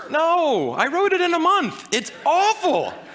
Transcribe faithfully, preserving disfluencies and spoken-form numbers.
No, I wrote it in a month. It's awful.